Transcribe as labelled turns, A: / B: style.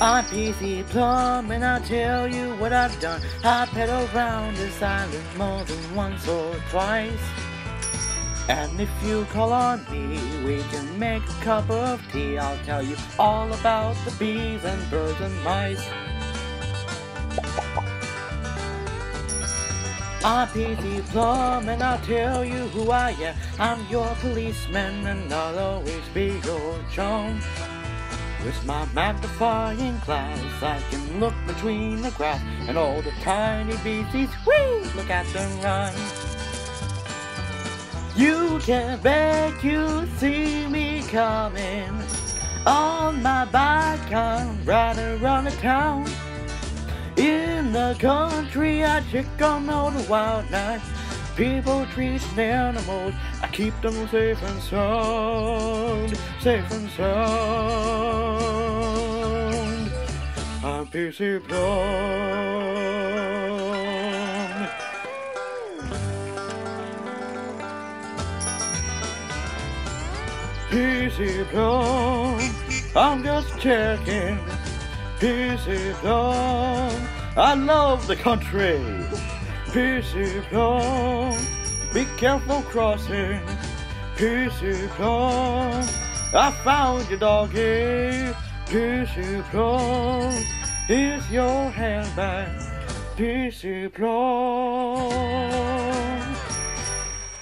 A: I'm PC Plum and I'll tell you what I've done. I pedal around this island more than once or twice. And if you call on me, we can make a cup of tea. I'll tell you all about the bees and birds and mice. I'm PC Plum and I'll tell you who I am. I'm your policeman and I'll always be your chum. With my magnifying glass, I can look between the grass and all the tiny beasties. Whee! Look at them run. You can bet you see me coming. On my bike, I'm riding around the town. In the country, I check on all the wild night. People, trees, and animals, I keep them safe and sound, safe and sound. I'm PC Plum. PC Plum, I'm just checking. PC Plum, I love the country. PC Plum, be careful crossing. PC Plum, I found your doggy. PC Plum, here's your handbag. PC Plum.